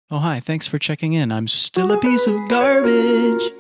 Oh, hi, thanks for checking in. I'm still a piece of garbage.